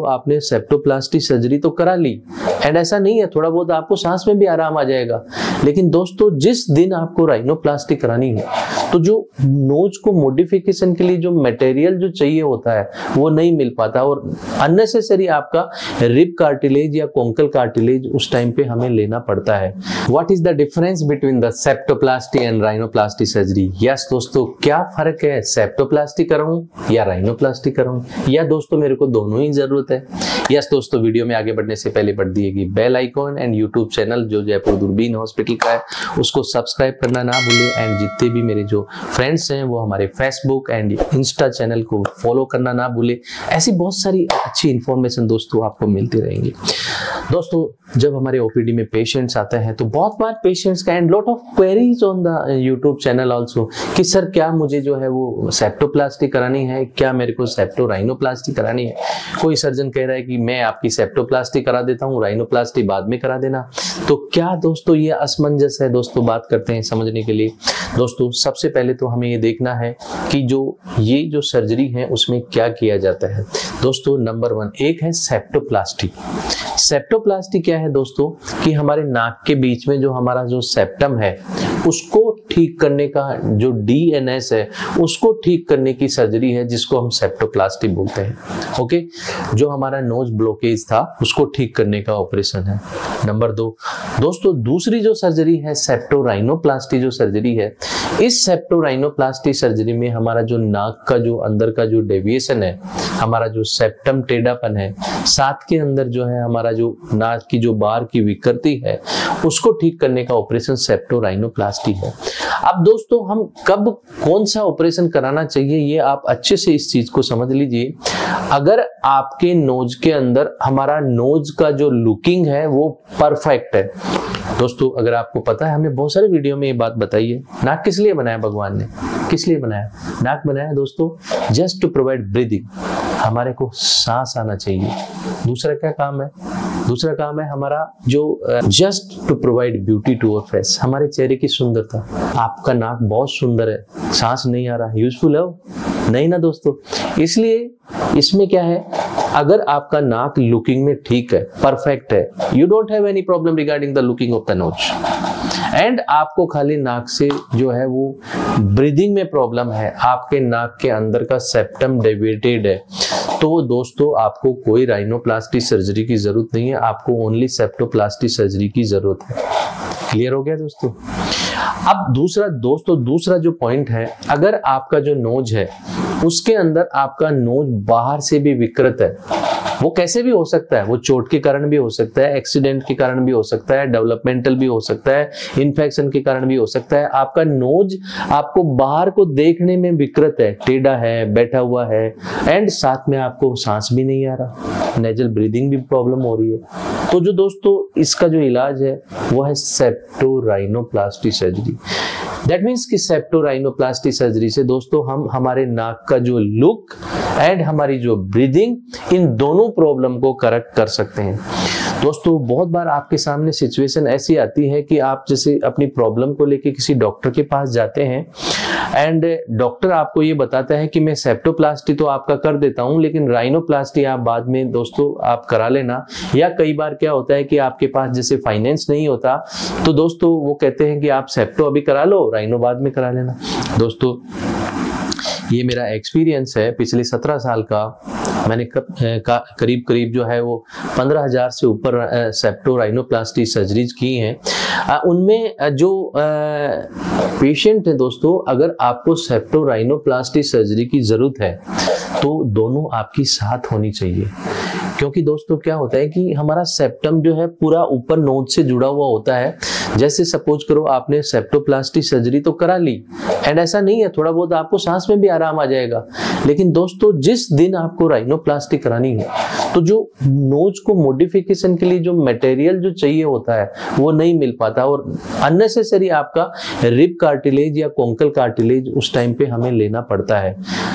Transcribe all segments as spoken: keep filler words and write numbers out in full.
आपने septoplasty surgery तो करा ली एंड ऐसा नहीं है, थोड़ा बहुत आपको सांस में भी आराम आ जाएगा, लेकिन दोस्तों जिस दिन आपको राइनोप्लास्टी करानी है तो जो नोज को मॉडिफिकेशन के लिए जो मटेरियल जो चाहिए होता है वो नहीं मिल पाता और अननेसेसरी आपका रिब कार्टिलेज या कोंकल कार्टिलेज उस टाइम पे हमें लेना पड़ता है। What is the difference between the septoplasty and rhinoplasty surgery? Yes दोस्तों, क्या फर्क है, सेप्टोप्लास्टी कराऊं या राइनोप्लास्टी कराऊं, या दोस्तों मेरे को दोनों ही जरूरत है? यस दोस्तों, वीडियो में आगे बढ़ने से पहले बढ़ दिएगी bell icon and YouTube channel जो जयपुर दूरबीन हॉस्पिटल का है उसको सब्सक्राइब करना ना भूले एंड जितने भी मेरे जो फ्रेंड्स हैं वो हमारे फेसबुक एंड इंस्टा चैनल को फॉलो करना ना भूले। ऐसी बहुत सारी अच्छी इंफॉर्मेशन दोस्तों आपको मिलती रहेंगी। दोस्तों जब हमारे ओपीडी में पेशेंट्स आते हैं तो बहुत बार पेशेंट्स का and lot of queries on the YouTube channel also कि सर क्या मुझे जो है वो सेप्टोप्लास्टी करानी है, क्या मेरे को सेप्टो राइनोप्लास्टी करानी है? कोई सर्जन कह रहा है कि मैं आपकी सेप्टोप्लास्टी करा देता हूँ, राइनोप्लास्टी बाद में करा देना। तो क्या दोस्तों ये असमंजस है? दोस्तों बात करते हैं समझने के लिए। दोस्तों सबसे पहले तो हमें ये देखना है कि जो ये जो सर्जरी है उसमें क्या किया जाता है। दोस्तों नंबर वन एक है सेप्टोप्लास्टी। सेप्टोप्लास्टी क्या है दोस्तों कि हमारे नाक के बीच में जो हमारा जो सेप्टम है उसको ठीक करने का, जो डीएनएस है उसको ठीक करने की सर्जरी है जिसको हम सेप्टोप्लास्टी बोलते हैं। ओके, जो हमारा नोज ब्लॉकेज था उसको ठीक करने का ऑपरेशन है। नंबर दो दोस्तों दूसरी जो सर्जरी है सेप्टोराइनोप्लास्टी जो सर्जरी है, इस सेप्टोराइनोप्लास्टी सर्जरी में हमारा जो नाक का जो अंदर का जो डेविएशन है, हमारा जो सेप्टम टेढ़ापन है, साथ के अंदर जो है हमारा जो नाक की जो बार की विकृति है उसको ठीक करने का ऑपरेशन सेप्टोराइनोप्लास्टी है। अब दोस्तों हम कब कौन सा ऑपरेशन कराना चाहिए ये आप अच्छे से इस चीज को समझ लीजिए। अगर आपके नोज के अंदर हमारा नोज का जो लुकिंग है वो परफेक्ट है, दोस्तों अगर आपको पता है हमने बहुत सारे वीडियो में ये बात बताई है, नाक किस लिए बनाया भगवान ने, किस लिए बनाया? नाक बनाया दोस्तों जस्ट टू प्रोवाइड ब्रीदिंग, हमारे को सांस आना चाहिए। दूसरा क्या काम है? दूसरा काम है हमारा जो just to provide beauty to our face, हमारे चेहरे की सुंदरता। आपका नाक बहुत सुंदर है, सांस नहीं आ रहा, यूजफुल है वो? नहीं ना दोस्तों। इसलिए इसमें क्या है, अगर आपका नाक लुकिंग में ठीक है, परफेक्ट है, you don't have any problem regarding the looking of the nose and आपको खाली नाक से जो है वो ब्रीदिंग में प्रॉब्लम है, आपके नाक के अंदर का सेप्टम डेविएटेड है, तो दोस्तों आपको कोई राइनोप्लास्टी सर्जरी की जरूरत नहीं है, आपको ओनली सेप्टोप्लास्टी सर्जरी की जरूरत है। क्लियर हो गया दोस्तों? अब दूसरा दोस्तों दूसरा जो पॉइंट है, अगर आपका जो नोज है उसके अंदर आपका नोज बाहर से भी विकृत है, वो कैसे भी हो सकता है, वो चोट के कारण भी हो सकता है, एक्सीडेंट के कारण भी हो सकता है, डेवलपमेंटल भी हो सकता है, इन्फेक्शन के कारण भी हो सकता है। आपका नोज आपको बाहर को देखने में विकृत है, टेढ़ा है, बैठा हुआ है एंड साथ में आपको सांस भी नहीं आ रहा, नेजल ब्रीदिंग भी प्रॉब्लम हो रही है। तो जो दोस्तों इसका जो इलाज है वो है सेप्टोराइनोप्लास्टी सर्जरी। दैट मीन्स कि सेप्टोराइनोप्लास्टी सर्जरी से दोस्तों हम हमारे नाक का जो लुक एंड हमारी जो ब्रीदिंग, इन दोनों प्रॉब्लम को करेक्ट कर सकते हैं। दोस्तों बहुत बार आपके सामने सिचुएशन ऐसी आती है कि आप जैसे अपनी प्रॉब्लम को लेके किसी डॉक्टर के पास जाते हैं एंड डॉक्टर आपको ये बताता है कि मैं सेप्टोप्लास्टी तो आपका कर देता हूं लेकिन राइनोप्लास्टी आप बाद में दोस्तों आप करा लेना। या कई बार क्या होता है कि आपके पास जैसे फाइनेंस नहीं होता तो दोस्तों वो कहते हैं कि आप सेप्टो अभी करा लो, राइनो बाद में करा लेना। दोस्तों ये मेरा एक्सपीरियंस है पिछले सत्रह साल का। मैंने करीब करीब जो है वो पंद्रह हजार से ऊपर सेप्टो राइनोप्लास्टी सर्जरीज की हैं। उनमें जो पेशेंट है दोस्तों, अगर आपको सेप्टो राइनोप्लास्टी सर्जरी की जरूरत है तो दोनों आपकी साथ होनी चाहिए, क्योंकि दोस्तों क्या होता है कि हमारा सेप्टम जो है पूरा ऊपर नोज से जुड़ा हुआ होता है। जैसे सपोज करो आपने सेप्टोप्लास्टी सर्जरी तो करा ली एंड ऐसा नहीं है, थोड़ा बहुत आपको सांस में भी आराम आ जाएगा, लेकिन दोस्तों जिस दिन आपको राइनोप्लास्टी करानी है तो जो नोज को मॉडिफिकेशन के लिए जो मटेरियल जो चाहिए होता है वो नहीं मिल पाता और अननेसेसरी आपका रिब कार्टिलेज या कोंकल कार्टिलेज उस टाइम पे हमें लेना पड़ता है।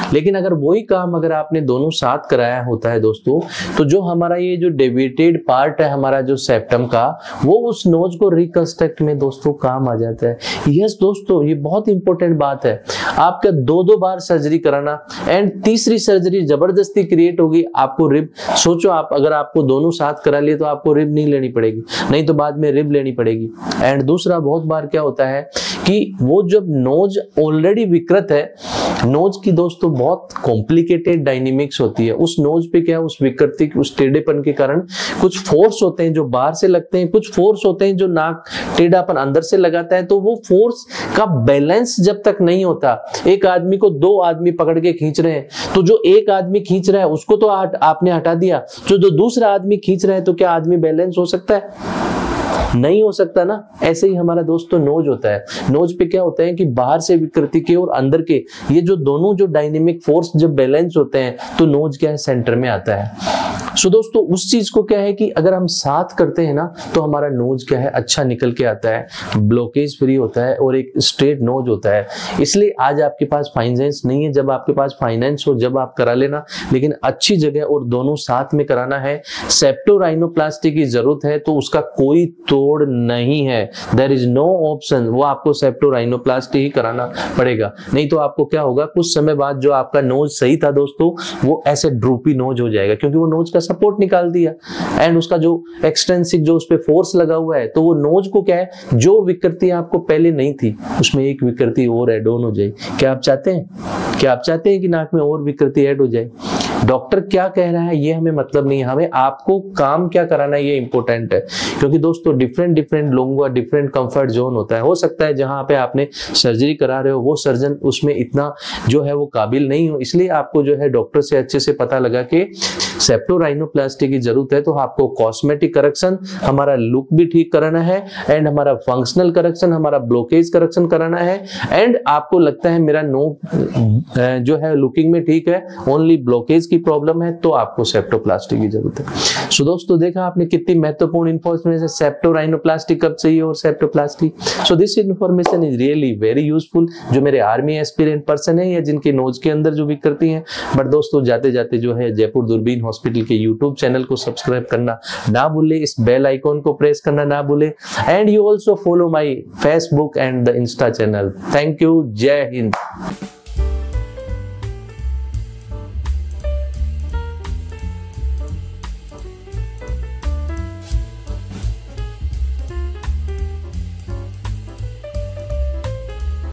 लेकिन अगर वही काम अगर आपने दोनों साथ कराया होता है दोस्तों, तो जो हमारा ये जो डेविएटेड पार्ट है हमारा जो सेप्टम का, वो उस नोज को रिकंस्ट्रक्ट में दोस्तों काम आ जाता है। यस दोस्तों, ये बहुत इंपॉर्टेंट बात है। आपका दो दो बार सर्जरी कराना एंड तीसरी सर्जरी जबरदस्ती क्रिएट होगी, आपको रिब, सोचो आप अगर आपको दोनों साथ करा लिए तो आपको रिब नहीं लेनी पड़ेगी, नहीं तो बाद में रिब लेनी पड़ेगी। एंड दूसरा बहुत बार क्या होता है कि वो जब नोज ऑलरेडी विकृत है, नोज की दोस्तों बहुत कॉम्प्लिकेटेड डायनेमिक्स होती है, उस नोज पे क्या उस विकृति उस टेढ़ेपन के कारण कुछ फोर्स होते हैं जो बाहर से लगते हैं, कुछ फोर्स होते हैं जो नाक टेढ़ापन अंदर से लगाता है। तो वो फोर्स का बैलेंस जब तक नहीं होता, एक आदमी को दो आदमी पकड़ के खींच रहे हैं, तो जो एक आदमी खींच रहा है उसको तो आपने हटा दिया, जो जो दूसरा आदमी खींच रहा है, तो क्या आदमी बैलेंस हो सकता है? नहीं हो सकता ना। ऐसे ही हमारा दोस्तों नोज होता है। नोज पे क्या होता है कि बाहर से विकृति के और अंदर के ये जो दोनों जो डायनेमिक फोर्स जब बैलेंस होते हैं तो नोज क्या है सेंटर में आता है। सो दोस्तों उस चीज को क्या है कि अगर हम साथ करते हैं ना तो हमारा नोज क्या है अच्छा निकल के आता है, ब्लॉकेज फ्री होता है और एक स्ट्रेट नोज होता है। इसलिए आज आपके पास फाइनेंस नहीं है, जब आपके पास फाइनेंस हो जब आप करा लेना, लेकिन अच्छी जगह और दोनों साथ में कराना है। सेप्टोराइनोप्लास्टी की जरूरत है तो उसका कोई तोड़ नहीं है, देयर इज नो ऑप्शन, वो आपको सेप्टोराइनोप्लास्टी ही कराना पड़ेगा। नहीं तो आपको क्या होगा, कुछ समय बाद जो आपका नोज सही था दोस्तों वो ऐसे ड्रूपी नोज हो जाएगा, क्योंकि वो नोज का सपोर्ट निकाल दिया एंड उसका जो एक्सटेंसिव जो उस पे फोर्स लगा हुआ है, तो वो नोज को क्या है, जो विकृति आपको पहले नहीं थी उसमें एक विकृति और ऐड ऑन हो जाए। क्या आप चाहते हैं? क्या आप चाहते हैं कि नाक में और विकृति ऐड हो जाए? डॉक्टर क्या कह रहा है ये हमें मतलब नहीं है, हमें आपको काम क्या कराना है ये इंपॉर्टेंट है। क्योंकि दोस्तों डिफरेंट डिफरेंट लोगों का डिफरेंट कंफर्ट जोन होता है। हो सकता है जहां पे आपने सर्जरी करा रहे हो वो सर्जन उसमें इतना जो है वो काबिल नहीं हो, इसलिए आपको जो है डॉक्टर से अच्छे से पता लगा कि सेप्टोराइनोप्लास्टी की जरूरत है, तो आपको कॉस्मेटिक करेक्शन, हमारा लुक भी ठीक कराना है एंड हमारा फंक्शनल करेक्शन, हमारा ब्लॉकेज करेक्शन कराना है। एंड आपको लगता है मेरा नो जो है लुकिंग में ठीक है, ओनली ब्लॉकेज की प्रॉब्लम है, तो आपको सेप्टोप्लास्टी की जरूरत है। सो दोस्तों देखा आपने कितनी महत्वपूर्ण इंफॉर्मेशन है सेप्टोराइनोप्लास्टी कब चाहिए और septoplasty. So this information is really very useful जो मेरे आर्मी एस्पिरेंट पर्सन है या जिनके नोज के अंदर जो भी करती हैं। बट दोस्तों जाते जाते जो है जयपुर दूरबीन हॉस्पिटल के यूट्यूब चैनल को सब्सक्राइब करना ना भूले, इस बेल आइकॉन को प्रेस करना ना भूले and you also follow my Facebook and the Insta channel. Thank you, जय हिंद।